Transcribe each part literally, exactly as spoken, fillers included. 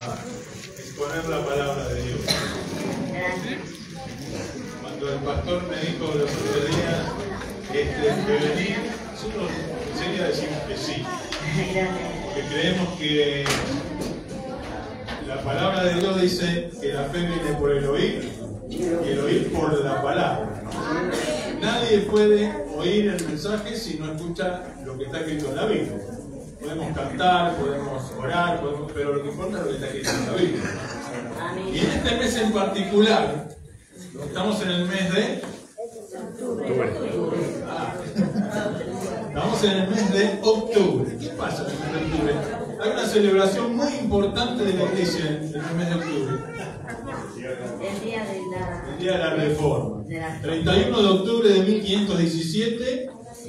exponer la palabra de Dios. Cuando el pastor me dijo los otros días este, que venir, nosotros enseguida decimos que sí, porque creemos que la palabra de Dios dice que la fe viene por el oír y el oír por la palabra. Nadie puede oír el mensaje si no escucha lo que está escrito en la Biblia. Podemos cantar, podemos orar, podemos, pero lo que importa es lo que está escrito en la Biblia. Y en este mes en particular, estamos en el mes de octubre. Ah. Estamos en el mes de octubre. ¿Qué pasa en el mes de octubre? Hay una celebración muy importante de la iglesia en el mes de octubre. El día de la, el día de la Reforma. treinta y uno de octubre de mil quinientos diecisiete.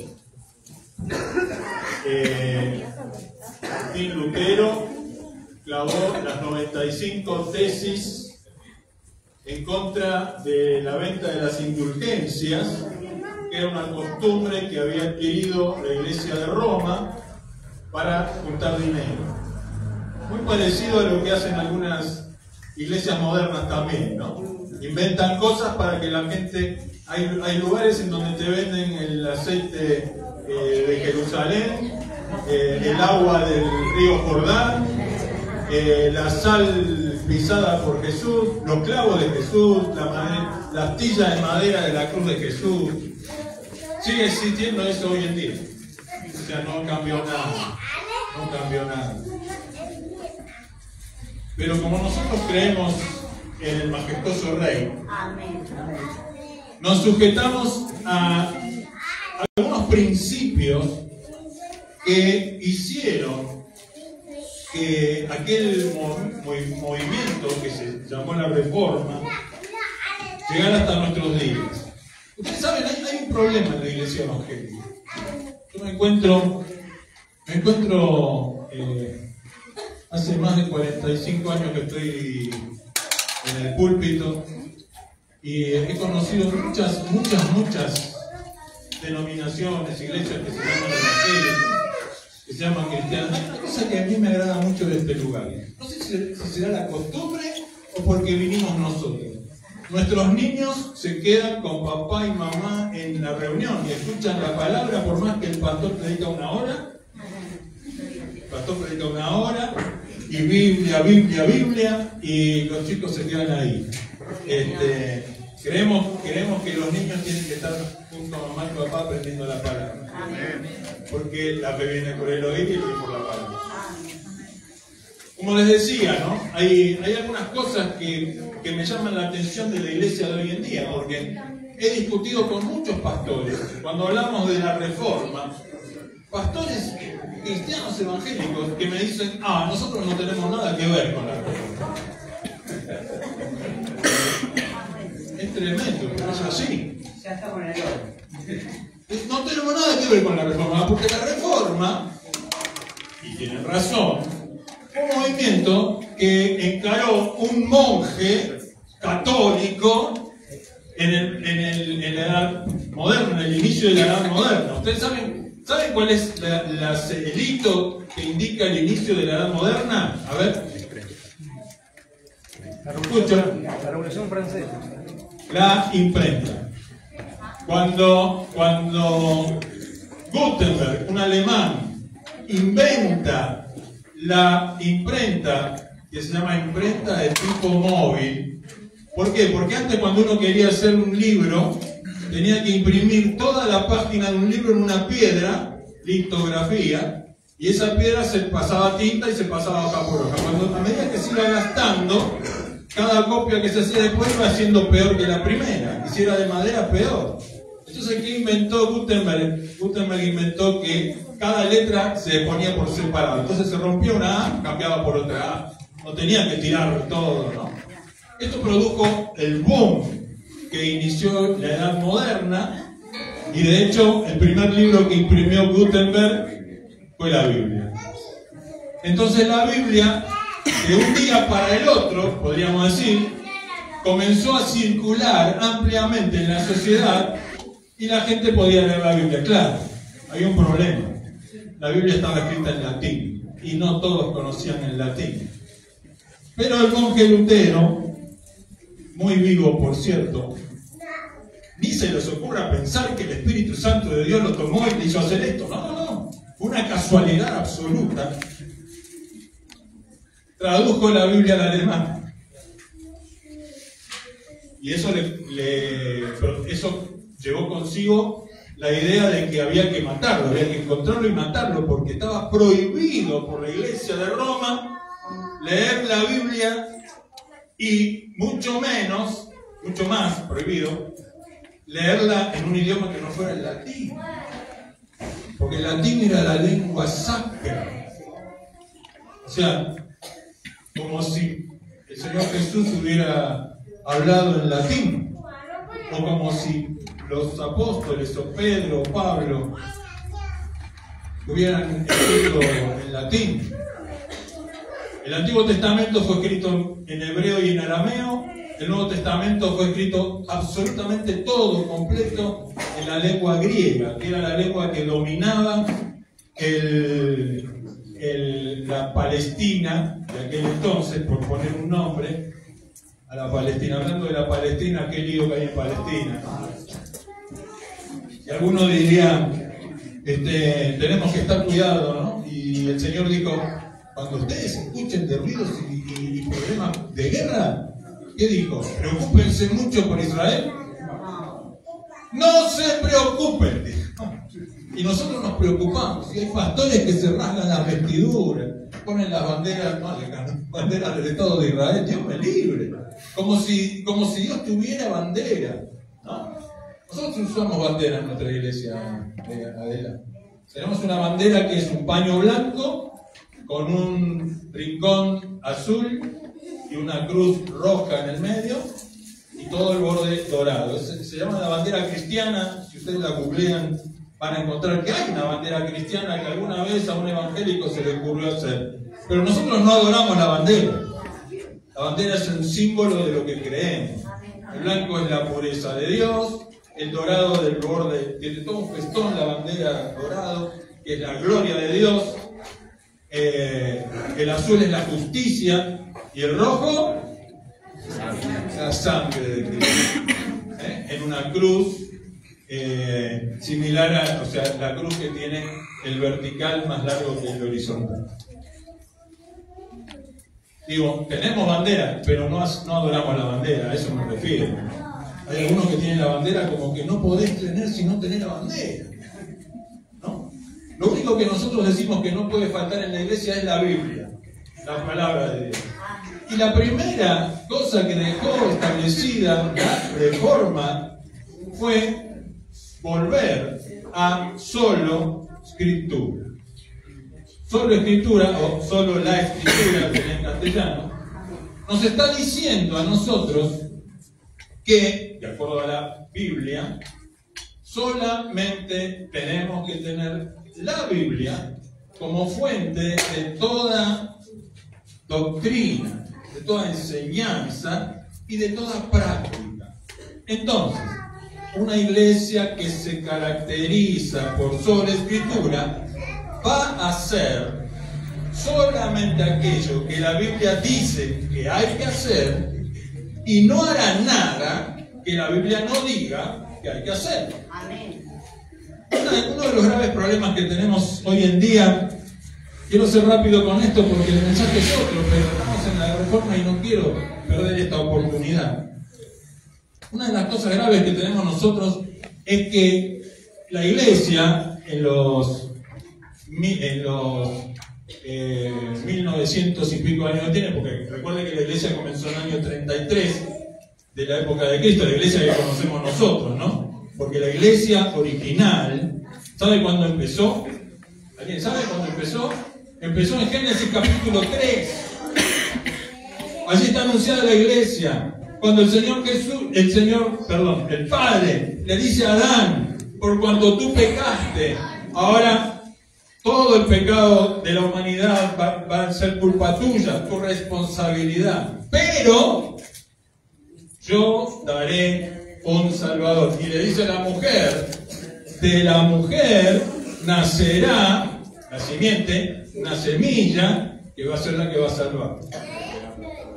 Eh, Martín Lutero clavó las noventa y cinco tesis en contra de la venta de las indulgencias, que era una costumbre que había adquirido la Iglesia de Roma para juntar dinero. Muy parecido a lo que hacen algunas iglesias modernas también, ¿no? Inventan cosas para que la gente... Hay, hay lugares en donde te venden el aceite eh, de Jerusalén, eh, el agua del río Jordán, eh, la sal pisada por Jesús, los clavos de Jesús, la, madera, la astilla de madera de la cruz de Jesús. Sigue existiendo eso hoy en día. O sea, no cambió nada. No cambió nada. Pero como nosotros creemos en el majestuoso Rey, nos sujetamos a algunos principios que hicieron que aquel mov movimiento que se llamó la Reforma llegara hasta nuestros días. Ustedes saben, hay, hay un problema en la iglesia evangélica. Yo me encuentro, me encuentro eh, hace más de cuarenta y cinco años que estoy en el púlpito y he conocido muchas, muchas, muchas denominaciones, iglesias que se llaman evangélicas, que se llaman cristianas. Hay una cosa que a mí me agrada mucho de este lugar. No sé si, si será la costumbre o porque vinimos nosotros. Nuestros niños se quedan con papá y mamá en la reunión y escuchan la palabra, por más que el pastor predica una hora. El pastor predica una hora y Biblia, Biblia, Biblia, y los chicos se quedan ahí. Este, queremos, queremos que los niños tienen que estar junto a mamá y papá aprendiendo la palabra. Porque la fe viene por el oír y el oír por la palabra. Como les decía, ¿no? Hay, hay algunas cosas que, que me llaman la atención de la iglesia de hoy en día, porque he discutido con muchos pastores, cuando hablamos de la Reforma, pastores cristianos evangélicos que me dicen, ah, nosotros no tenemos nada que ver con la Reforma. Es tremendo, pero es así. Ya está con el orden. No tenemos nada que ver con la Reforma, porque la Reforma, y tienen razón, un movimiento que encaró un monje católico en, el, en, el, en la edad moderna, en el inicio de la edad moderna. ¿Ustedes saben, ¿saben cuál es la, la, el hito que indica el inicio de la edad moderna? A ver. La revolución, la revolución francesa. La imprenta. Cuando, cuando Gutenberg, un alemán, inventa la imprenta, que se llama imprenta de tipo móvil. ¿Por qué? Porque antes, cuando uno quería hacer un libro, tenía que imprimir toda la página de un libro en una piedra, litografía, y esa piedra se pasaba tinta y se pasaba hoja por hoja. Cuando, a medida que se iba gastando, cada copia que se hacía después iba siendo peor que la primera. Y si era de madera, peor. Entonces, ¿qué inventó Gutenberg? Gutenberg inventó que cada letra se ponía por separado. Entonces se rompía una A, cambiaba por otra A. No tenía que tirar todo, ¿no? Esto produjo el boom que inició la edad moderna. Y de hecho, el primer libro que imprimió Gutenberg fue la Biblia. Entonces la Biblia, de un día para el otro, podríamos decir, comenzó a circular ampliamente en la sociedad y la gente podía leer la Biblia. Claro, hay un problema. La Biblia estaba escrita en latín y no todos conocían el latín. Pero el monje Lutero, muy vivo por cierto, ni se les ocurra pensar que el Espíritu Santo de Dios lo tomó y le hizo hacer esto. No, no, no. Fue una casualidad absoluta. Tradujo la Biblia al alemán. Y eso, le, le, eso llevó consigo la idea de que había que matarlo, había que encontrarlo y matarlo, porque estaba prohibido por la Iglesia de Roma leer la Biblia y mucho menos, mucho más prohibido, leerla en un idioma que no fuera el latín. Porque el latín era la lengua sacra. O sea, como si el Señor Jesús hubiera hablado en latín, o como si los apóstoles, o Pedro, o Pablo, hubieran escrito en latín. El Antiguo Testamento fue escrito en hebreo y en arameo. El Nuevo Testamento fue escrito absolutamente todo, completo, en la lengua griega, que era la lengua que dominaba el, el, la Palestina de aquel entonces, por poner un nombre a la Palestina. Hablando de la Palestina, qué lío que hay en Palestina. Y algunos dirían, este, tenemos que estar cuidados, ¿no? Y el Señor dijo, cuando ustedes escuchen de ruidos y, y, y problemas de guerra, ¿qué dijo? ¿Preocúpense mucho por Israel? No se preocupen, dijo. Y nosotros nos preocupamos. Y hay pastores que se rasgan las vestiduras, ponen las banderas, no, las banderas del Estado de Israel, Dios me libre. Como si, como si Dios tuviera bandera, ¿no? Nosotros usamos bandera en nuestra iglesia, Adela. Tenemos una bandera que es un paño blanco con un rincón azul y una cruz roja en el medio y todo el borde dorado. Se, se llama la bandera cristiana. Si ustedes la googlean van a encontrar que hay una bandera cristiana que alguna vez a un evangélico se le ocurrió hacer. Pero nosotros no adoramos la bandera. La bandera es un símbolo de lo que creemos. El blanco es la pureza de Dios, el dorado del borde, tiene todo un festón la bandera dorado, que es la gloria de Dios. Eh, el azul es la justicia. Y el rojo, la sangre de Cristo. ¿Eh? En una cruz eh, similar a, o sea, la cruz que tiene el vertical más largo que el horizontal. Digo, tenemos bandera, pero no, no adoramos la bandera, a eso me refiero. Hay algunos que tienen la bandera como que no podés tener si no tenés la bandera, ¿no? Lo único que nosotros decimos que no puede faltar en la iglesia es la Biblia, la palabra de Dios. Y la primera cosa que dejó establecida la reforma fue volver a solo escritura. Solo escritura, o solo la escritura, que en castellano, nos está diciendo a nosotros que, de acuerdo a la Biblia, solamente tenemos que tener la Biblia como fuente de toda doctrina, de toda enseñanza y de toda práctica. Entonces, una iglesia que se caracteriza por sola escritura va a hacer solamente aquello que la Biblia dice que hay que hacer y no hará nada que la Biblia no diga que hay que hacer. Amén. Uno de los graves problemas que tenemos hoy en día, quiero ser rápido con esto porque el mensaje es otro, pero estamos en la reforma y no quiero perder esta oportunidad. Una de las cosas graves que tenemos nosotros es que la iglesia en los, en los eh, mil novecientos y pico años que tiene, porque recuerden que la iglesia comenzó en el año treinta y tres de la época de Cristo, la iglesia que conocemos nosotros, ¿no? Porque la iglesia original, ¿sabe cuándo empezó? ¿Alguien sabe cuándo empezó? Empezó en Génesis capítulo tres. Allí está anunciada la iglesia. Cuando el Señor Jesús, el Señor, perdón, el Padre le dice a Adán, por cuanto tú pecaste, ahora todo el pecado de la humanidad va, va a ser culpa tuya, tu responsabilidad. Pero yo daré un Salvador. Y le dice a la mujer, de la mujer nacerá, la simiente, una semilla que va a ser la que va a salvar.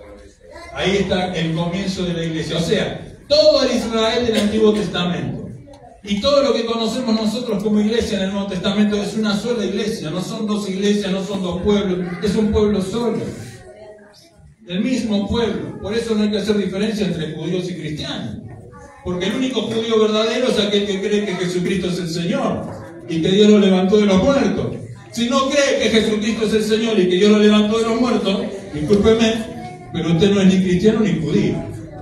Ahí está el comienzo de la iglesia. O sea, todo el Israel del Antiguo Testamento y todo lo que conocemos nosotros como iglesia en el Nuevo Testamento es una sola iglesia. No son dos iglesias, no son dos pueblos, es un pueblo solo. El mismo pueblo. Por eso no hay que hacer diferencia entre judíos y cristianos. Porque el único judío verdadero es aquel que cree que Jesucristo es el Señor y que Dios lo levantó de los muertos. Si no cree que Jesucristo es el Señor y que Dios lo levantó de los muertos, discúlpeme, pero usted no es ni cristiano ni judío.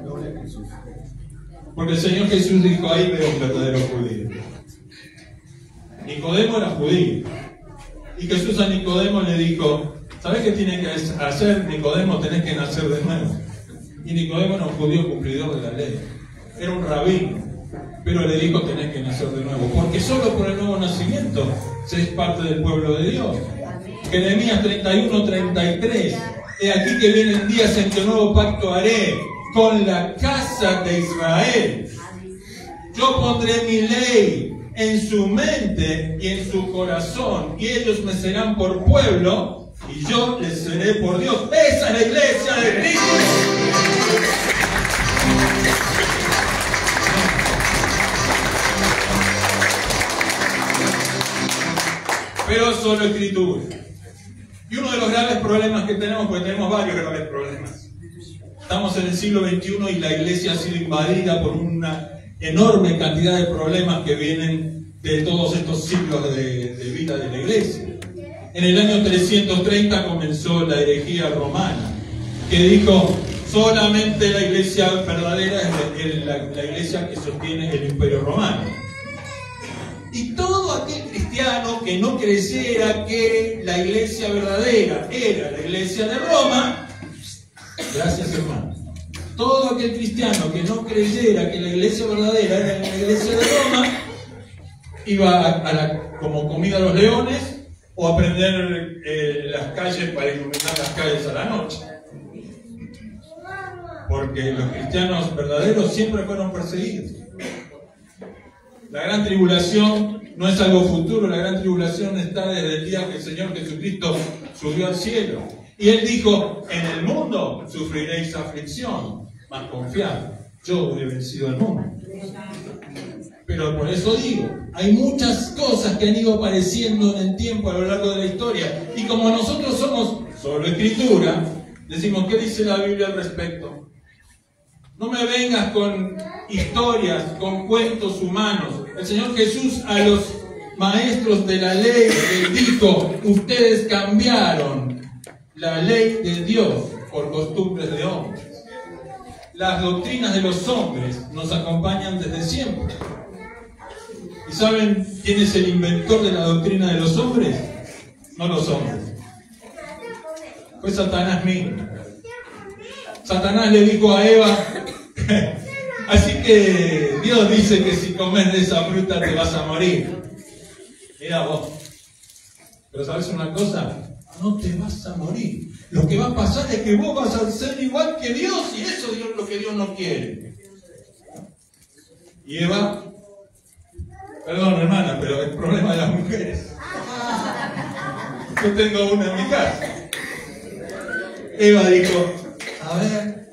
Porque el Señor Jesús dijo, ahí veo un verdadero judío. Nicodemo era judío. Y Jesús a Nicodemo le dijo, ¿sabes qué tiene que hacer, Nicodemo? Tenés que nacer de nuevo. Y Nicodemo era un judío cumplidor de la ley. Era un rabino. Pero le dijo, tenés que nacer de nuevo. Porque solo por el nuevo nacimiento se es parte del pueblo de Dios. Jeremías treinta y uno, treinta y tres. He aquí que vienen días en que un nuevo pacto haré con la casa de Israel. Yo pondré mi ley en su mente y en su corazón, y ellos me serán por pueblo, y yo les seré por Dios. Esa es la iglesia de Cristo. Pero solo escritura. Y uno de los graves problemas que tenemos, porque tenemos varios graves problemas. Estamos en el siglo veintiuno y la iglesia ha sido invadida por una enorme cantidad de problemas que vienen de todos estos siglos de, de vida de la iglesia. En el año trescientos treinta comenzó la herejía romana, que dijo, solamente la iglesia verdadera es la, la iglesia que sostiene el imperio romano. Y todo aquel cristiano que no creyera que la iglesia verdadera era la iglesia de Roma, gracias hermano, todo aquel cristiano que no creyera que la iglesia verdadera era la iglesia de Roma, iba a, a la, como comida a los leones, o a prender eh, las calles para iluminar las calles a la noche. Porque los cristianos verdaderos siempre fueron perseguidos. La gran tribulación no es algo futuro, la gran tribulación está desde el día que el Señor Jesucristo subió al cielo. Y Él dijo, en el mundo sufriréis aflicción, mas confiad, yo he vencido al mundo. Pero por eso digo, hay muchas cosas que han ido apareciendo en el tiempo a lo largo de la historia. Y como nosotros somos solo escritura, decimos, ¿qué dice la Biblia al respecto? No me vengas con historias, con cuentos humanos. El Señor Jesús a los maestros de la ley les dijo, ustedes cambiaron la ley de Dios por costumbres de hombres. Las doctrinas de los hombres nos acompañan desde siempre. ¿Y saben quién es el inventor de la doctrina de los hombres? No los hombres. Fue Satanás mismo. Satanás le dijo a Eva, así que Dios dice que si comes de esa fruta te vas a morir. Mira vos. Pero ¿sabes una cosa? No te vas a morir. Lo que va a pasar es que vos vas a ser igual que Dios, y eso es lo que Dios no quiere. Y Eva, perdón hermana, pero el problema de las mujeres. Yo tengo una en mi casa. Eva dijo, a ver,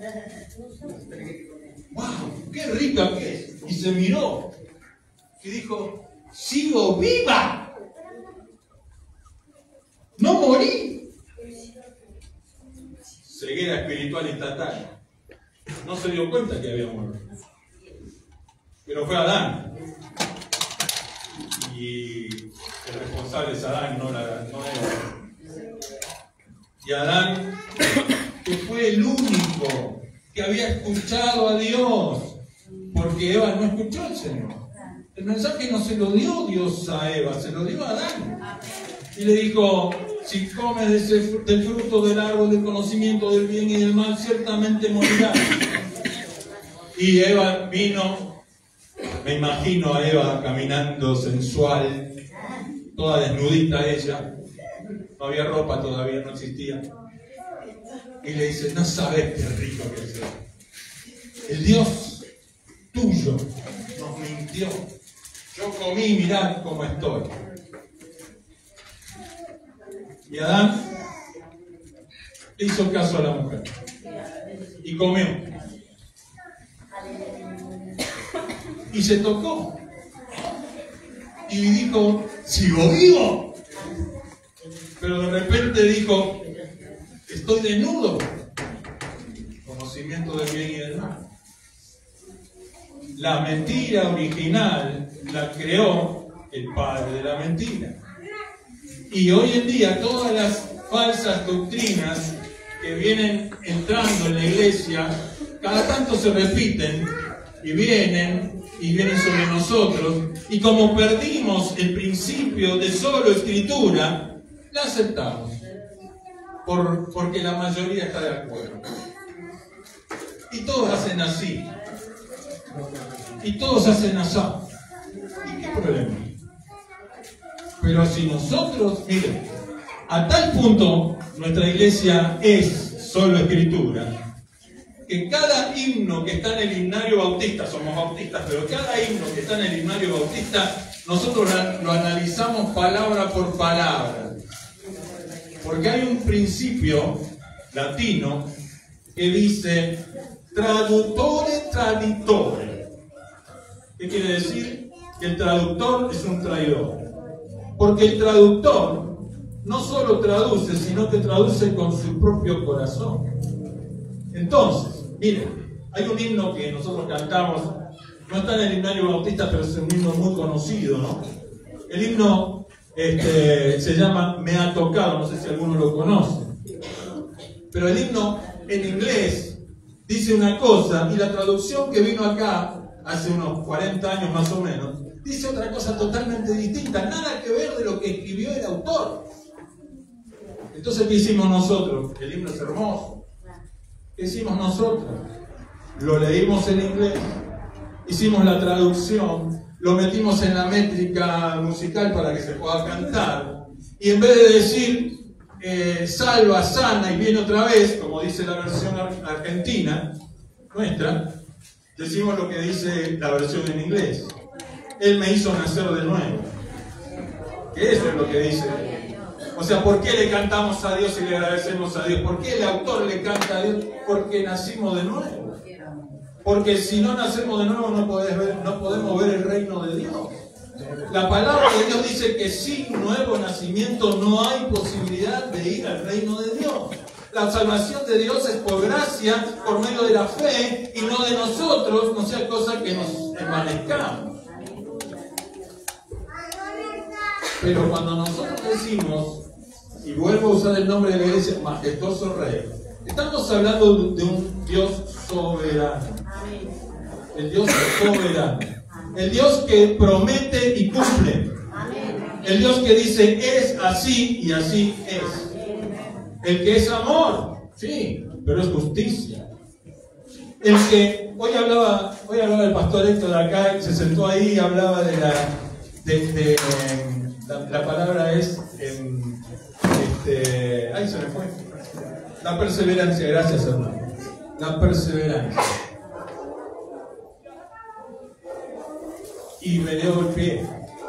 wow, qué rica que es. Y se miró y dijo, sigo viva, no morí. Ceguera espiritual instantánea. No se dio cuenta que había muerto. Pero fue Adán. Y el responsable es Adán, no, la, no Eva. Y Adán, que fue el único que había escuchado a Dios, porque Eva no escuchó al Señor. El mensaje no se lo dio Dios a Eva, se lo dio a Adán. Y le dijo, si comes de ese, del fruto del árbol del conocimiento del bien y del mal, ciertamente morirás. Y Eva vino, me imagino a Eva caminando sensual, toda desnudita ella, no había ropa todavía, no existía. Y le dice, no sabes qué rico que es. El Dios tuyo nos mintió. Yo comí, mirad cómo estoy. Y Adán le hizo caso a la mujer. y comió. Y se tocó. Y dijo, ¿sigo vivo? Pero de repente dijo, estoy desnudo. Conocimiento del bien y del mal. La mentira original la creó el padre de la mentira. Y hoy en día todas las falsas doctrinas que vienen entrando en la iglesia, cada tanto se repiten y vienen y vienen sobre nosotros. Y como perdimos el principio de solo escritura, la aceptamos. Por, porque la mayoría está de acuerdo. Y todos hacen así. Y todos hacen así. ¿Y qué problema? Pero si nosotros, miren, a tal punto nuestra iglesia es solo escritura, que cada himno que está en el himnario bautista, somos bautistas, pero cada himno que está en el himnario bautista, nosotros lo analizamos palabra por palabra. Porque hay un principio latino que dice traduttore traditore. ¿Qué quiere decir? Que el traductor es un traidor. Porque el traductor no solo traduce, sino que traduce con su propio corazón. Entonces, miren, hay un himno que nosotros cantamos, no está en el himnario bautista, pero es un himno muy conocido, ¿no? El himno este, se llama Me ha tocado, no sé si alguno lo conoce. Pero el himno en inglés dice una cosa, y la traducción que vino acá, hace unos cuarenta años más o menos, dice otra cosa totalmente distinta, nada que ver de lo que escribió el autor. Entonces, ¿qué hicimos nosotros? El himno es hermoso. ¿Qué hicimos nosotros? Lo leímos en inglés, hicimos la traducción, lo metimos en la métrica musical para que se pueda cantar, y en vez de decir eh, salva, sana y viene otra vez, como dice la versión argentina nuestra, decimos lo que dice la versión en inglés. Él me hizo nacer de nuevo. Que eso es lo que dice. O sea, ¿por qué le cantamos a Dios y le agradecemos a Dios? ¿Por qué el autor le canta a Dios? Porque nacimos de nuevo. Porque si no nacemos de nuevo no, podés ver, no podemos ver el reino de Dios. La palabra de Dios dice que sin nuevo nacimiento no hay posibilidad de ir al reino de Dios. La salvación de Dios es por gracia, por medio de la fe, y no de nosotros, no sea cosa que nos envanezcamos. Pero cuando nosotros decimos, y vuelvo a usar el nombre de la iglesia, majestuoso Rey, estamos hablando de un Dios soberano. El Dios soberano. El Dios que promete y cumple. El Dios que dice es así y así es. El que es amor, sí, pero es justicia. El que, hoy hablaba, hoy hablaba el pastor Héctor de acá, se sentó ahí y hablaba de la, de, de, la, la palabra es, en, este, ahí se me fue, la perseverancia, gracias hermano, la perseverancia. Y me dio el pie.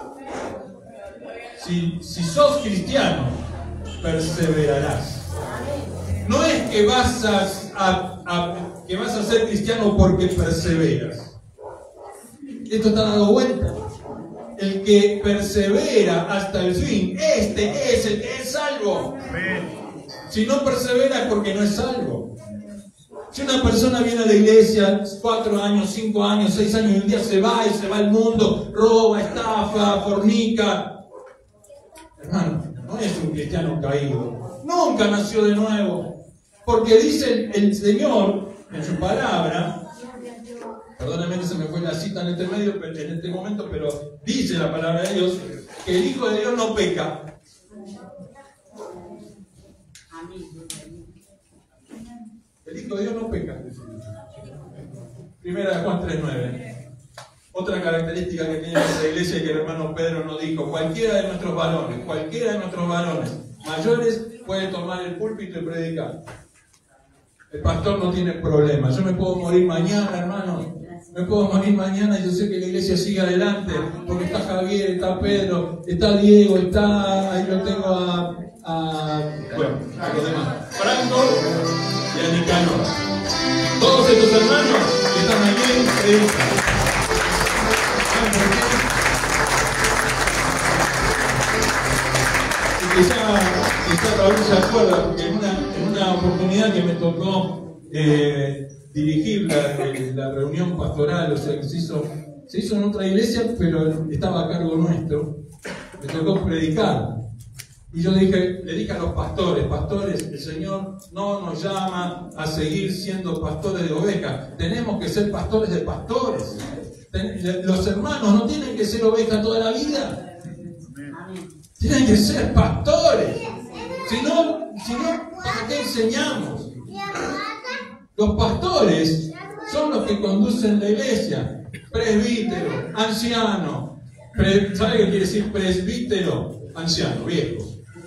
Si, si sos cristiano, perseverarás. No es que vas a, a, a, que vas a ser cristiano porque perseveras. Esto está dado vuelta. El que persevera hasta el fin, este es el que es salvo. Si no persevera es porque no es salvo. Si una persona viene a la iglesia cuatro años, cinco años, seis años y un día se va y se va al mundo, roba, estafa, fornica, hermano, no es un cristiano caído. Nunca nació de nuevo. Porque dice el, el Señor en su palabra, perdónenme que se me fue la cita en este medio, en este momento, pero dice la palabra de Dios que el Hijo de Dios no peca. El Hijo de Dios no peca. Primera de Juan tres nueve. Otra característica que tiene nuestra iglesia y que el hermano Pedro nos dijo: cualquiera de nuestros varones, cualquiera de nuestros varones mayores puede tomar el púlpito y predicar. El pastor no tiene problema. Yo me puedo morir mañana, hermano. Me puedo morir mañana y yo sé que la iglesia sigue adelante. Porque está Javier, está Pedro, está Diego, está... Ahí lo tengo a... a bueno, a los demás. Franco y a Nicanor. Todos estos hermanos que están aquí predican. ¿Saben por qué? Y quizá, quizá Raúl se acuerda, porque en una, en una oportunidad que me tocó eh, dirigir la, la reunión pastoral, o sea, que se hizo, se hizo en otra iglesia, pero estaba a cargo nuestro, me tocó predicar. Y yo dije, le dije a los pastores, pastores, el Señor no nos llama a seguir siendo pastores de ovejas, tenemos que ser pastores de pastores. Los hermanos no tienen que ser ovejas toda la vida, tienen que ser pastores. Si no, si no, ¿para qué enseñamos? Los pastores son los que conducen la iglesia, presbítero, anciano. Pre, ¿sabe qué quiere decir presbítero? Anciano, viejo.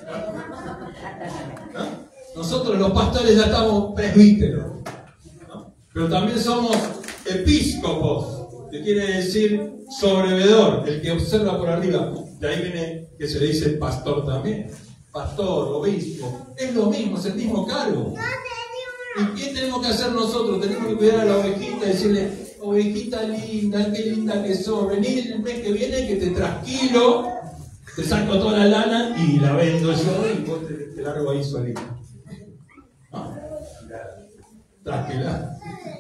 ¿No? Nosotros los pastores ya estamos presbíteros, ¿no? Pero también somos episcopos, que quiere decir sobrevedor, el que observa por arriba. De ahí viene que se le dice pastor también, pastor, obispo, es lo mismo, es el mismo cargo. ¿Y qué tenemos que hacer nosotros? Tenemos que cuidar a la ovejita y decirle, ovejita linda, qué linda que sos, vení el mes que viene que te trasquilo, te saco toda la lana y la vendo yo y vos te, te largo ahí solito. ¿No? Trasquilá.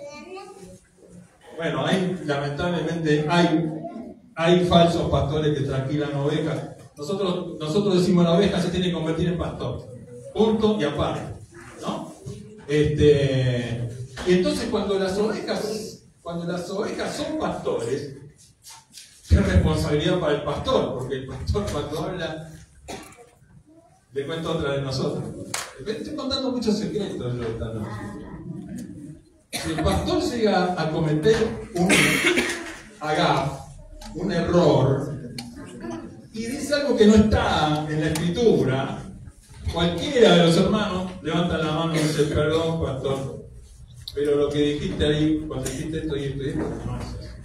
Bueno, hay, lamentablemente hay, hay falsos pastores que trasquilan ovejas. Nosotros, nosotros decimos la oveja se tiene que convertir en pastor. Punto y aparte. ¿No? Este, y entonces cuando las ovejas, cuando las ovejas son pastores, qué responsabilidad para el pastor, porque el pastor cuando habla, le cuento otra de nosotros. Estoy contando muchos secretos yo esta noche. Si el pastor llega a cometer un agaf, un error, y dice algo que no está en la escritura, cualquiera de los hermanos levanta la mano y dice, perdón, pastor, pero lo que dijiste ahí, cuando dijiste esto y esto y esto, no es eso.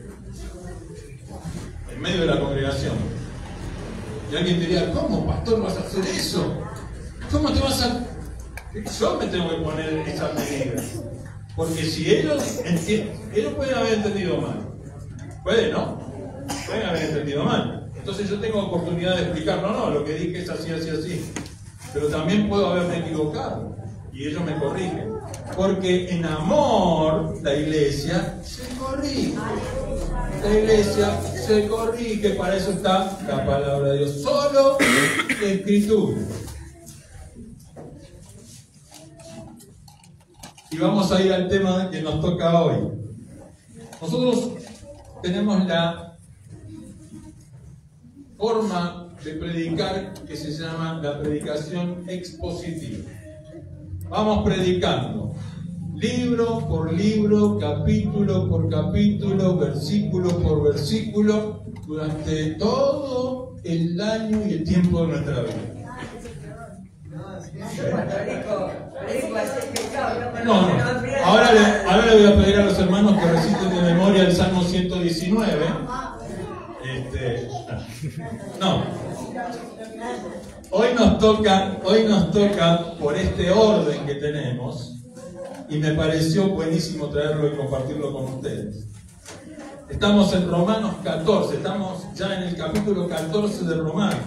En medio de la congregación. Y alguien diría, ¿cómo, pastor, vas a hacer eso? ¿Cómo te vas a...? Yo me tengo que poner esas medidas. Porque si ellos entienden, ellos pueden haber entendido mal. Puede, ¿no? Pueden haber entendido mal. Entonces yo tengo oportunidad de explicar, no, no, lo que dije es así, así, así. Pero también puedo haberme equivocado. Y ellos me corrigen. Porque en amor la iglesia se corrige. La iglesia se corrige, para eso está la palabra de Dios. Solo escritura. Y vamos a ir al tema que nos toca hoy. Nosotros tenemos la forma de predicar que se llama la predicación expositiva. Vamos predicando libro por libro, capítulo por capítulo, versículo por versículo, durante todo el año y el tiempo de nuestra vida. No, no. Ahora le, ahora le voy a pedir a los hermanos que reciten de memoria el Salmo ciento diecinueve. Este, no. Hoy nos toca, hoy nos toca por este orden que tenemos, y me pareció buenísimo traerlo y compartirlo con ustedes. Estamos en Romanos catorce, estamos ya en el capítulo catorce de Romanos.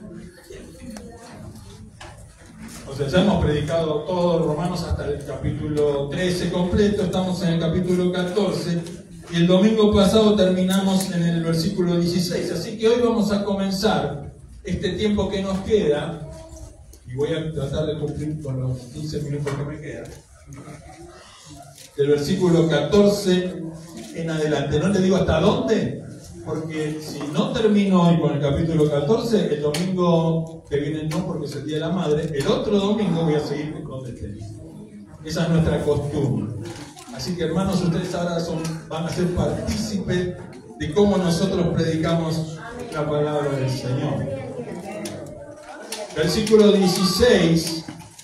O sea, ya hemos predicado todos Romanos hasta el capítulo trece completo, estamos en el capítulo catorce, y el domingo pasado terminamos en el versículo dieciséis, así que hoy vamos a comenzar este tiempo que nos queda, y voy a tratar de cumplir con los quince minutos que me quedan, del versículo catorce en adelante. No le digo hasta dónde, porque si no termino hoy con el capítulo catorce, el domingo que viene no, porque es el Día de la Madre, el otro domingo voy a seguir con donde esté. Esa es nuestra costumbre. Así que, hermanos, ustedes ahora son, van a ser partícipes de cómo nosotros predicamos la palabra del Señor. Versículo dieciséis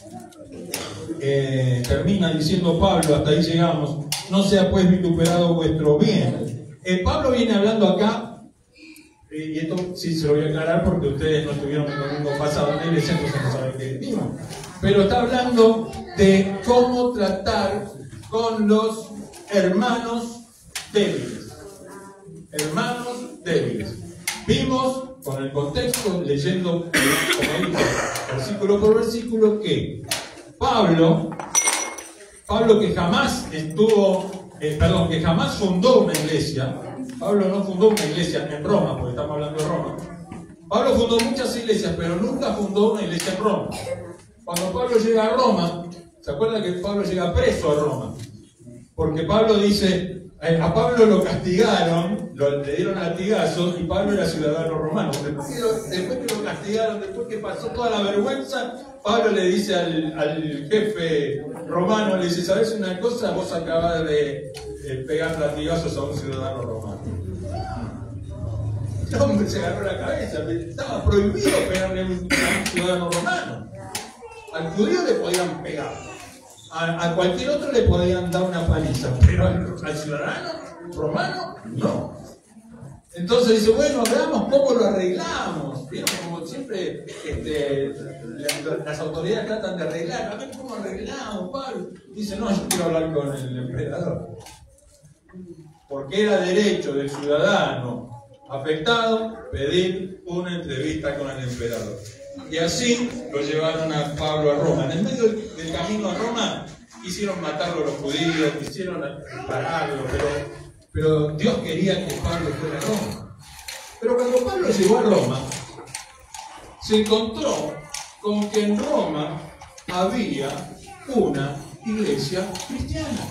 eh, termina diciendo Pablo, hasta ahí llegamos, no sea pues vituperado vuestro bien. Eh, Pablo viene hablando acá, eh, y esto sí se lo voy a aclarar porque ustedes no estuvieron el domingo pasado en la iglesia, entonces no saben qué vimos. Pero está hablando de cómo tratar con los hermanos débiles. Hermanos débiles. Vimos, con el contexto, leyendo, como dice, versículo por versículo, que Pablo, Pablo que jamás estuvo, eh, perdón, que jamás fundó una iglesia. Pablo no fundó una iglesia en Roma, porque estamos hablando de Roma. Pablo fundó muchas iglesias, pero nunca fundó una iglesia en Roma. Cuando Pablo llega a Roma, ¿se acuerdan que Pablo llega preso a Roma? Porque Pablo dice, eh, a Pablo lo castigaron, lo, le dieron latigazos, y Pablo era ciudadano romano. Después que, lo, después que lo castigaron, después que pasó toda la vergüenza, Pablo le dice al, al jefe romano, le dice, ¿sabes una cosa? Vos acabas de eh, pegar latigazos a un ciudadano romano. El hombre se agarró la cabeza, estaba prohibido pegarle a un ciudadano romano. Al judío le podían pegar, a, a cualquier otro le podían dar una paliza, pero al, al ciudadano romano no. Entonces dice, bueno, veamos cómo lo arreglamos. ¿Vieron? Como siempre este, las, las autoridades tratan de arreglar, a ver cómo arreglamos, Pablo. Dice, no, yo quiero hablar con el emperador, porque era derecho del ciudadano afectado pedir una entrevista con el emperador. Y así lo llevaron a Pablo a Roma. En el medio del camino a Roma quisieron matarlo a los judíos, quisieron pararlo, pero, pero Dios quería que Pablo fuera a Roma. Pero cuando Pablo llegó a Roma, se encontró con que en Roma había una iglesia cristiana.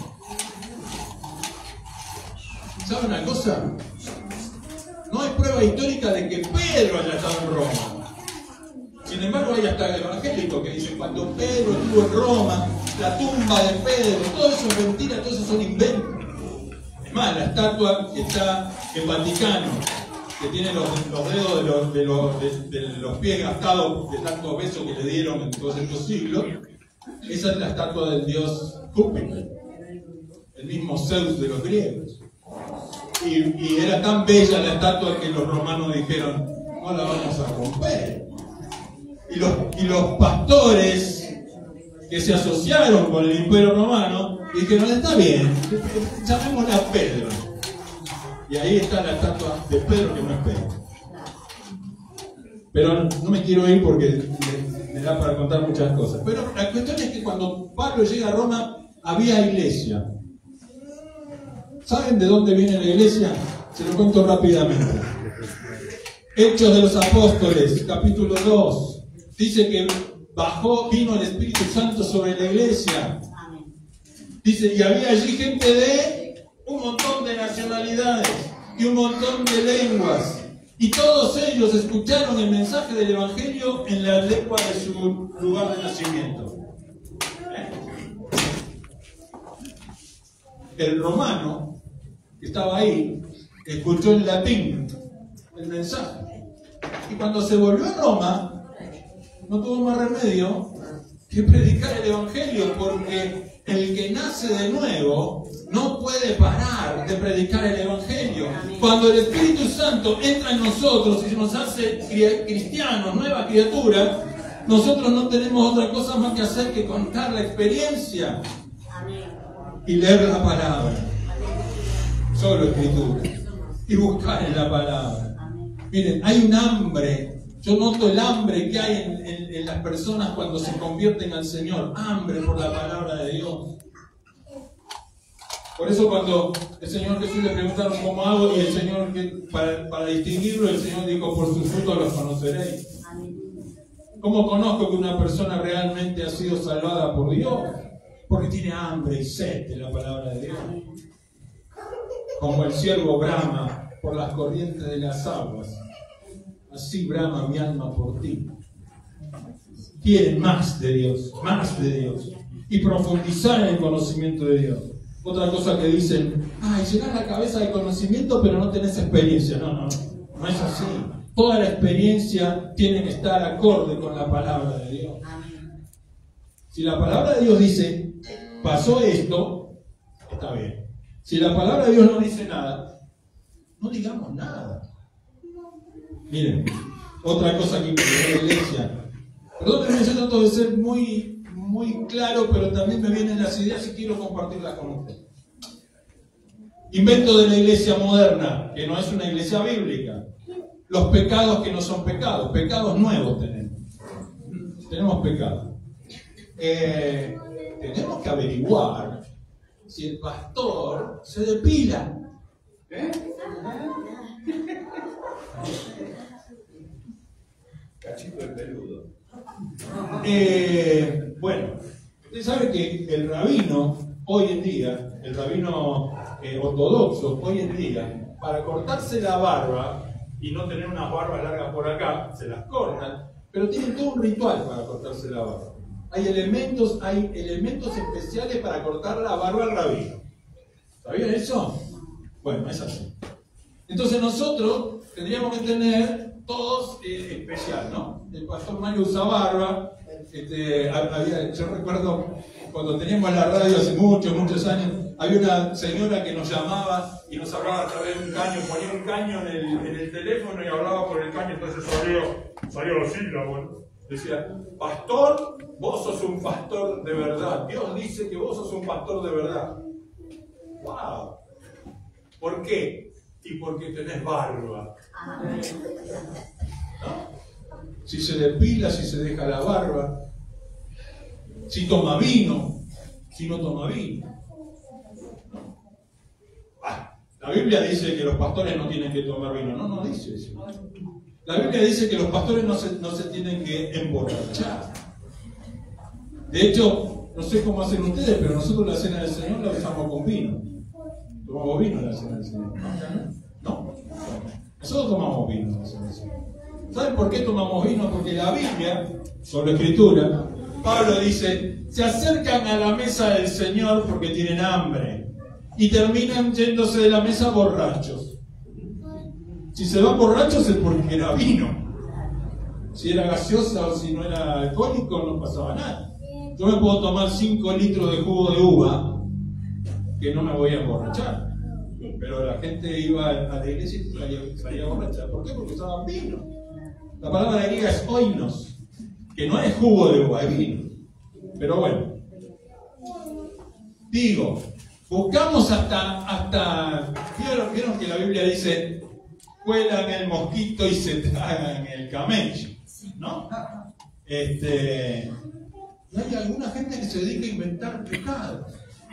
¿Saben una cosa? No hay prueba histórica de que Pedro haya estado en Roma. Sin embargo, hay hasta el evangélico que dice, cuando Pedro estuvo en Roma, la tumba de Pedro, todo eso es mentira, todo eso son inventos. Es más, la estatua que está en Vaticano, que tiene los, los dedos de los, de, los, de, de los pies gastados de tantos besos que le dieron en todos estos siglos, esa es la estatua del dios Júpiter, el mismo Zeus de los griegos. Y, y era tan bella la estatua que los romanos dijeron, no la vamos a romper. Y los, y los pastores que se asociaron con el Imperio Romano dijeron, está bien, llamémosla a Pedro. Y ahí está la estatua de Pedro, que no es Pedro. Pero no me quiero ir porque me, me da para contar muchas cosas. Pero la cuestión es que cuando Pablo llega a Roma, había iglesia. ¿Saben de dónde viene la iglesia? Se lo cuento rápidamente. Hechos de los Apóstoles, capítulo dos. Dice que bajó, vino el Espíritu Santo sobre la iglesia. Dice, y había allí gente de un montón de nacionalidades y un montón de lenguas. Y todos ellos escucharon el mensaje del Evangelio en la lengua de su lugar de nacimiento. El romano que estaba ahí escuchó en latín el mensaje. Y cuando se volvió a Roma, no tuvo más remedio que predicar el Evangelio, porque el que nace de nuevo no puede parar de predicar el Evangelio. Cuando el Espíritu Santo entra en nosotros y nos hace cristianos, nueva criatura, nosotros no tenemos otra cosa más que hacer que contar la experiencia y leer la palabra. Solo escritura. Y buscar en la palabra. Miren, hay un hambre. Yo noto el hambre que hay en, en, en las personas cuando se convierten al Señor. Hambre por la palabra de Dios. Por eso cuando el Señor Jesús le preguntaron cómo hago, y el Señor, para, para distinguirlo, el Señor dijo, por sus frutos los conoceréis. ¿Cómo conozco que una persona realmente ha sido salvada por Dios? Porque tiene hambre y sed de la palabra de Dios. Como el ciervo brama por las corrientes de las aguas, así brama mi alma por ti. Quieren más de Dios, más de Dios, y profundizar en el conocimiento de Dios. Otra cosa que dicen, ay, llenás la cabeza de conocimiento pero no tenés experiencia. No, no, no es así. Toda la experiencia tiene que estar acorde con la palabra de Dios. Si la palabra de Dios dice, pasó esto, está bien. Si la palabra de Dios no dice nada, no digamos nada. Miren, otra cosa que quiere la iglesia. Perdónenme, yo trato de ser muy, muy claro, pero también me vienen las ideas y quiero compartirlas con ustedes. Invento de la iglesia moderna, que no es una iglesia bíblica. Los pecados que no son pecados, pecados nuevos tenemos. Tenemos pecados. Eh, tenemos que averiguar si el pastor se depila. ¿Eh? Cachito de peludo. Eh, bueno, usted sabe que el rabino hoy en día, el rabino eh, ortodoxo hoy en día, para cortarse la barba y no tener unas barbas largas por acá, se las cortan, pero tienen todo un ritual para cortarse la barba. Hay elementos, hay elementos especiales para cortar la barba al rabino. ¿Sabían eso? Bueno, es así. Entonces nosotros tendríamos que tener todos eh, especial, ¿no? El pastor Mario usa barba. Este, había, yo recuerdo cuando teníamos la radio hace muchos, muchos años, había una señora que nos llamaba y nos hablaba a través de un caño, ponía un caño en el, en el teléfono y hablaba por el caño, entonces salió, salió la sílaba, decía, pastor, vos sos un pastor de verdad, Dios dice que vos sos un pastor de verdad. ¡Wow! ¿Por qué? Y porque tenés barba. ¿No? Si se depila, si se deja la barba, si toma vino, si no toma vino. Ah, la Biblia dice que los pastores no tienen que tomar vino. No, no dice eso. La Biblia dice que los pastores no se, no se tienen que emborrachar. De hecho, no sé cómo hacen ustedes, pero nosotros la cena del Señor la usamos con vino. Tomamos vino en la cena del Señor. ¿No? Nosotros tomamos vino en la cena del Señor. ¿Saben por qué tomamos vino? Porque la Biblia, sobre Escritura, Pablo dice, se acercan a la mesa del Señor porque tienen hambre y terminan yéndose de la mesa borrachos. Si se van borrachos es porque era vino. Si era gaseosa o si no era alcohólico no pasaba nada. Yo me puedo tomar cinco litros de jugo de uva que no me voy a emborrachar. Pero la gente iba a la iglesia y salía, salía borracha. ¿Por qué? Porque usaban vino. La palabra griega es oinos, que no es jugo de uva, es vino. Pero bueno, digo, buscamos hasta, hasta ¿vieron, vieron que la Biblia dice, cuelan el mosquito y se tragan el camello, ¿no? Este, y hay alguna gente que se dedica a inventar pecados.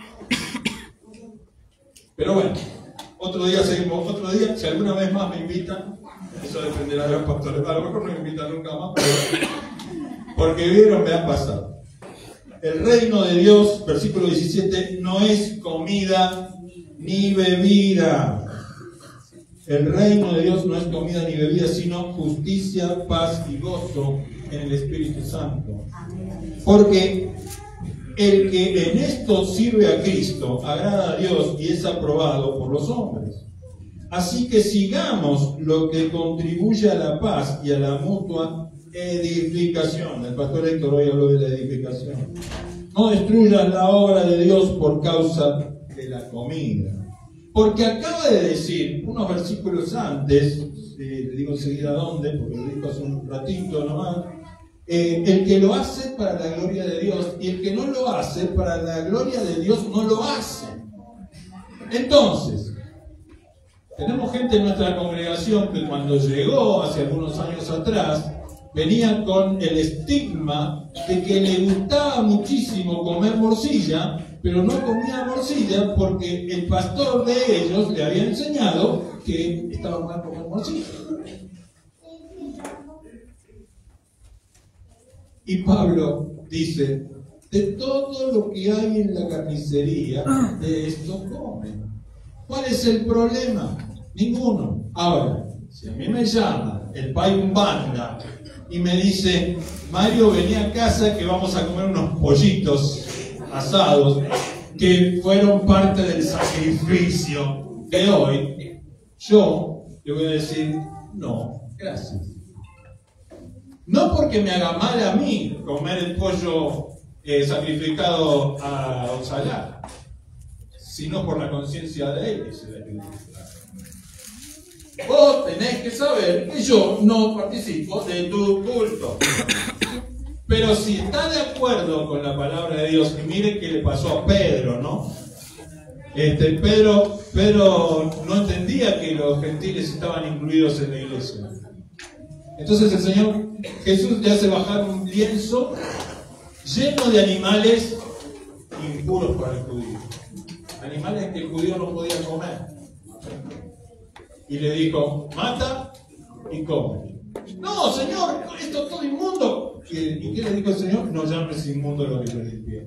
Pero bueno, otro día seguimos, otro día, si alguna vez más me invitan, eso dependerá de los pastores, a lo mejor no me invitan nunca más, pero porque vieron, me han pasado. El reino de Dios, versículo diecisiete, no es comida ni bebida. El reino de Dios no es comida ni bebida, sino justicia, paz y gozo en el Espíritu Santo. Porque el que en esto sirve a Cristo agrada a Dios y es aprobado por los hombres. Así que sigamos lo que contribuye a la paz y a la mutua edificación. El pastor Héctor hoy habló de la edificación. No destruyas la obra de Dios por causa de la comida. Porque acaba de decir, unos versículos antes, eh, le digo enseguida dónde, porque lo dijo hace un ratito nomás, eh, el que lo hace para la gloria de Dios y el que no lo hace para la gloria de Dios no lo hace. Entonces, tenemos gente en nuestra congregación que cuando llegó hace algunos años atrás, venía con el estigma de que le gustaba muchísimo comer morcilla, pero no comía morcilla porque el pastor de ellos le había enseñado que estaba mal comer morcilla. Y Pablo dice, de todo lo que hay en la carnicería, de esto comen. ¿Cuál es el problema? Ninguno. Ahora, si a mí me llama el Paiumbanda y me dice, Mario, vení a casa que vamos a comer unos pollitos asados que fueron parte del sacrificio de hoy, yo le voy a decir, no, gracias. No porque me haga mal a mí comer el pollo eh, sacrificado a Osalá, sino por la conciencia de él que se le pide. Vos tenés que saber que yo no participo de tu culto. Pero si está de acuerdo con la palabra de Dios, y mire qué le pasó a Pedro, ¿no? Este, Pedro, Pedro no entendía que los gentiles estaban incluidos en la iglesia. Entonces el Señor Jesús le hace bajar un lienzo lleno de animales impuros para el judío. Animales que el judío no podía comer. Y le dijo, mata y come. No, Señor, esto es todo inmundo. ¿Y qué le dijo el Señor? No llames inmundo lo que yo limpié.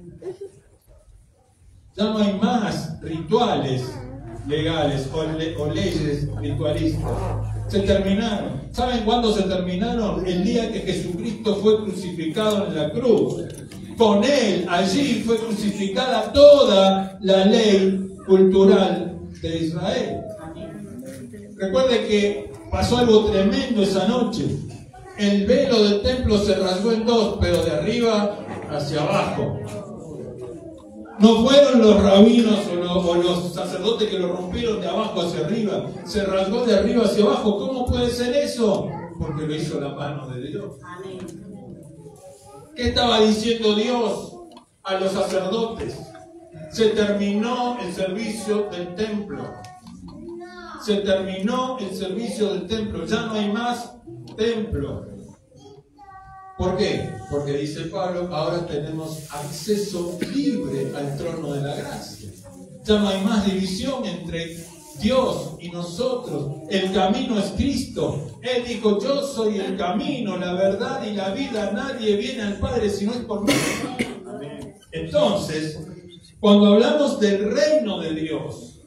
Ya no hay más rituales legales o, le, o leyes ritualistas. Se terminaron. ¿Saben cuándo se terminaron? El día que Jesucristo fue crucificado en la cruz. Con Él, allí fue crucificada toda la ley cultural de Israel. Recuerde que pasó algo tremendo esa noche. El velo del templo se rasgó en dos, pero de arriba hacia abajo. No fueron los rabinos o los, o los sacerdotes que lo rompieron de abajo hacia arriba. Se rasgó de arriba hacia abajo. ¿Cómo puede ser eso? Porque lo hizo la mano de Dios. ¿Qué estaba diciendo Dios a los sacerdotes? Se terminó el servicio del templo. Se terminó el servicio del templo. Ya no hay más templo. ¿Por qué? Porque dice Pablo, ahora tenemos acceso libre al trono de la gracia. Ya no hay más división entre Dios y nosotros. El camino es Cristo. Él dijo, yo soy el camino, la verdad y la vida. Nadie viene al Padre si no es por mí. Entonces, cuando hablamos del reino de Dios,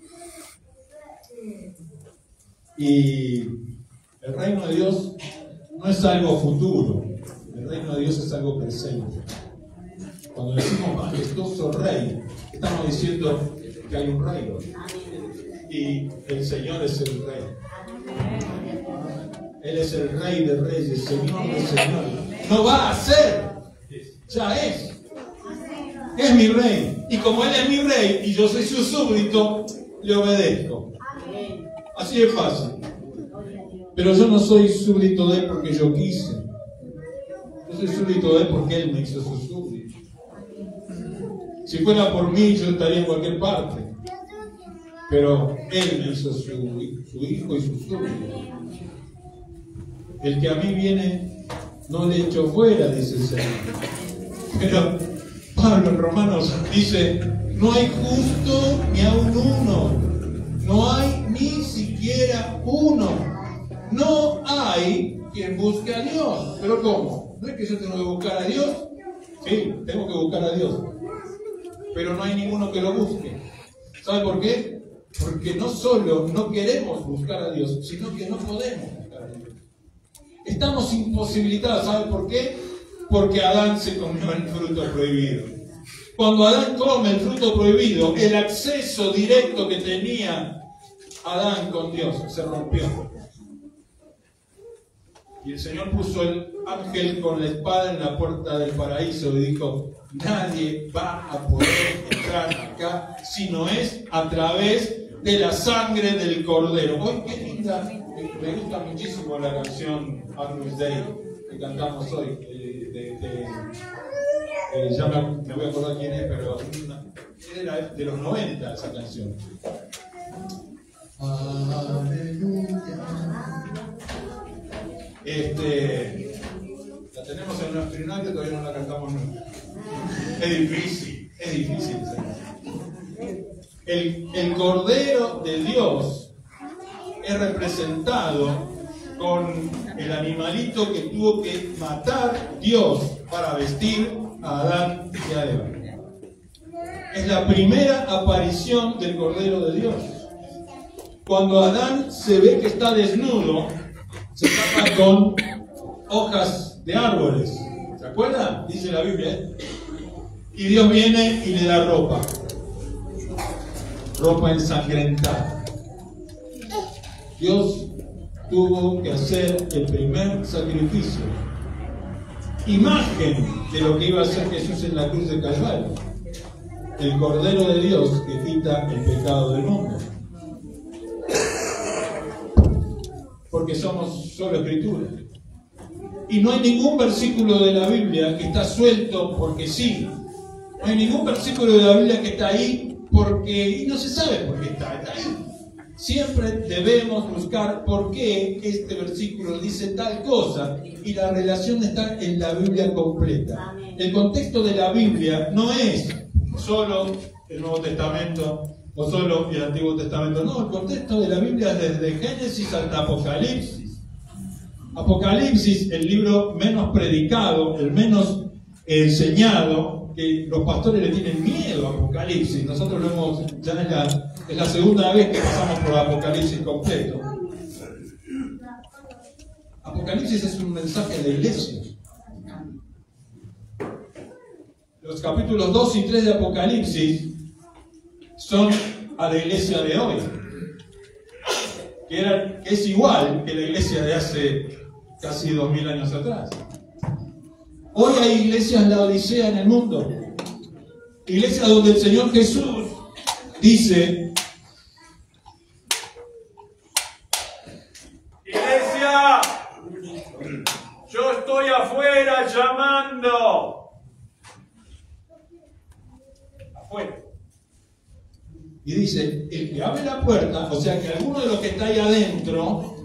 y el reino de Dios no es algo futuro. El reino de Dios es algo presente. Cuando decimos majestuoso rey, estamos diciendo que hay un reino. Y el Señor es el rey. Él es el rey de reyes, Señor de señores. No va a ser, ya es. Es mi rey. Y como Él es mi rey y yo soy su súbdito, le obedezco. Así de fácil. Pero yo no soy súbdito de Él porque yo quise. Yo soy súbdito de Él porque Él me hizo su súbdito. Si fuera por mí, yo estaría en cualquier parte. Pero Él me hizo su, su hijo y su súbdito. El que a mí viene, no le echo fuera, dice el Señor. Pero Pablo en Romanos dice, no hay justo ni aun uno. No hay ni siquiera uno. No hay quien busque a Dios. ¿Pero cómo? ¿No es que yo tengo que buscar a Dios? Sí, tengo que buscar a Dios. Pero no hay ninguno que lo busque. ¿Sabe por qué? Porque no solo no queremos buscar a Dios, sino que no podemos buscar a Dios. Estamos imposibilitados. ¿Sabe por qué? Porque Adán se comió el fruto prohibido. Cuando Adán come el fruto prohibido, el acceso directo que tenía Adán con Dios se rompió. Y el Señor puso el ángel con la espada en la puerta del paraíso y dijo, nadie va a poder entrar acá si no es a través de la sangre del Cordero. Hoy qué linda, me gusta muchísimo la canción Agnus Dei que cantamos hoy. De, de, de, eh, ya me, me voy a acordar quién es, pero una, era de los noventa esa canción. Aleluya. Este, la tenemos en nuestro trinal que todavía no la cantamos nunca. Es difícil, es difícil. El, el Cordero de Dios es representado con el animalito que tuvo que matar Dios para vestir a Adán y a Eva. Es la primera aparición del Cordero de Dios. Cuando Adán se ve que está desnudo, se tapa con hojas de árboles. ¿Se acuerdan? Dice la Biblia. ¿eh? Y Dios viene y le da ropa. Ropa ensangrentada. Dios tuvo que hacer el primer sacrificio. Imagen de lo que iba a hacer Jesús en la cruz de Calvario. El Cordero de Dios que quita el pecado del mundo. Porque somos solo escritura. Y no hay ningún versículo de la Biblia que está suelto porque sí. No hay ningún versículo de la Biblia que está ahí porque... y no se sabe por qué está, está ahí. Siempre debemos buscar por qué este versículo dice tal cosa, y la relación está en la Biblia completa. El contexto de la Biblia no es solo el Nuevo Testamento o solo el Antiguo Testamento. No, el contexto de la Biblia es desde Génesis hasta Apocalipsis. Apocalipsis, el libro menos predicado, el menos enseñado, que los pastores le tienen miedo a Apocalipsis. Nosotros lo hemos, ya es la, es la segunda vez que pasamos por Apocalipsis completo. Apocalipsis es un mensaje de la iglesia. Los capítulos dos y tres de Apocalipsis son a la iglesia de hoy, que, era, que es igual que la iglesia de hace casi dos mil años atrás. Hoy hay iglesias la Odisea en el mundo, iglesias donde el Señor Jesús dice: iglesia, yo estoy afuera llamando. Afuera. Y dice, el que abre la puerta, o sea que alguno de los que está ahí adentro,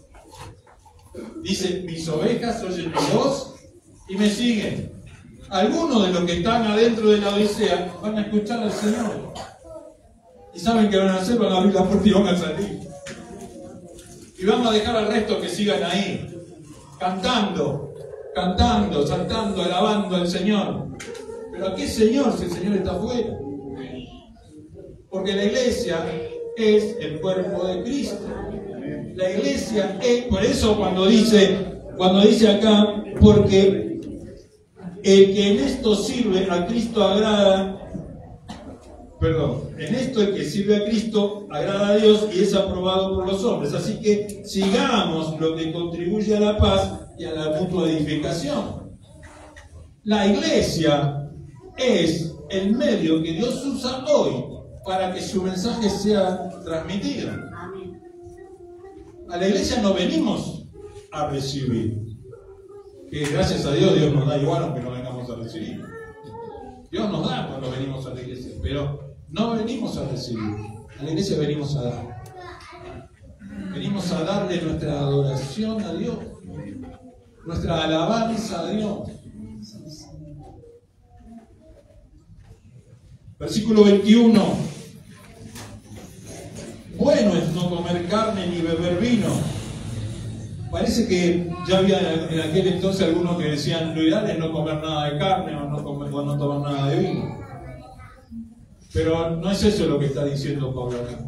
dice, mis ovejas oyen mi voz y me siguen. Algunos de los que están adentro de la Odisea van a escuchar al Señor. Y saben qué van a hacer, van a abrir la puerta y van a salir. Y vamos a dejar al resto que sigan ahí, cantando, cantando, saltando, alabando al Señor. ¿Pero a qué Señor si el Señor está afuera? Porque la iglesia es el cuerpo de Cristo. La iglesia es, por eso cuando dice, cuando dice acá, porque el que en esto sirve a Cristo agrada, perdón, en esto el que sirve a Cristo agrada a Dios y es aprobado por los hombres. Así que sigamos lo que contribuye a la paz y a la mutua edificación. La iglesia es el medio que Dios usa hoy para que su mensaje sea transmitido. A la iglesia no venimos a recibir, que gracias a Dios Dios nos da igual aunque no vengamos a recibir. Dios nos da cuando venimos a la iglesia, pero no venimos a recibir. A la iglesia venimos a dar. Venimos a darle nuestra adoración a Dios, nuestra alabanza a Dios. Versículo veintiuno. Bueno es no comer carne ni beber vino. Parece que ya había en aquel entonces algunos que decían lo ideal es no comer nada de carne o no, comer, o no tomar nada de vino. Pero no es eso lo que está diciendo Pablo acá.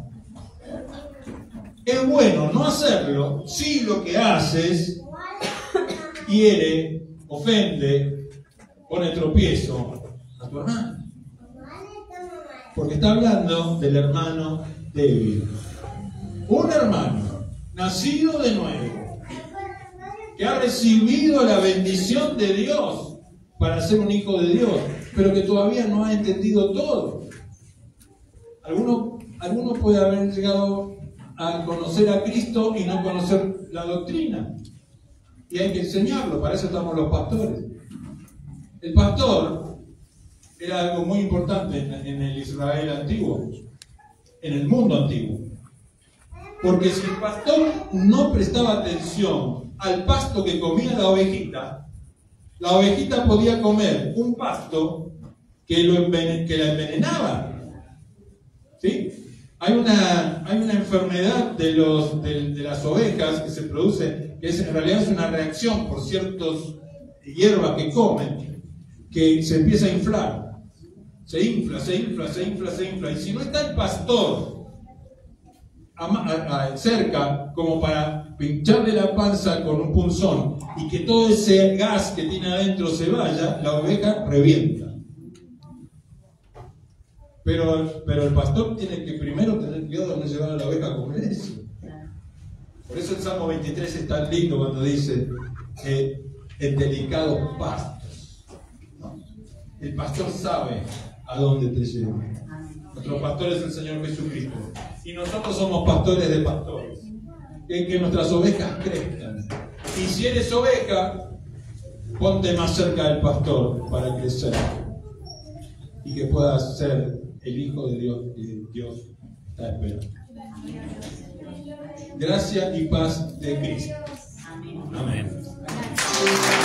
Es bueno no hacerlo si lo que haces hiere, ofende, pone tropiezo a tu hermano. Porque está hablando del hermano débil. Un hermano nacido de nuevo, que ha recibido la bendición de Dios para ser un hijo de Dios, pero que todavía no ha entendido todo. Alguno, alguno puede haber llegado a conocer a Cristo y no conocer la doctrina. Y hay que enseñarlo, para eso estamos los pastores. El pastor era algo muy importante en, en el Israel antiguo, en el mundo antiguo. Porque si el pastor no prestaba atención al pasto que comía la ovejita, la ovejita podía comer un pasto que, lo envenen, que la envenenaba. ¿Sí? Hay una, hay una enfermedad de, los, de, de las ovejas que se produce, que es, en realidad es una reacción por ciertas hierbas que comen, que se empieza a inflar. Se infla, se infla, se infla, se infla. Y si no está el pastor a, a, a, cerca como para pincharle la panza con un punzón y que todo ese gas que tiene adentro se vaya, la oveja revienta. Pero, pero el pastor tiene que primero tener cuidado de no llevar a la oveja a comer eso. Por eso el Salmo veintitrés es tan lindo cuando dice eh, en delicados pastos, ¿no? El pastor sabe a dónde te lleva. Nuestro pastor es el Señor Jesucristo. Y nosotros somos pastores de pastores. Que, que nuestras ovejas crezcan. Y si eres oveja, Ponte más cerca del pastor para crecer y que puedas ser el Hijo de Dios que Dios está esperando. Gracia y paz de Cristo. Amén.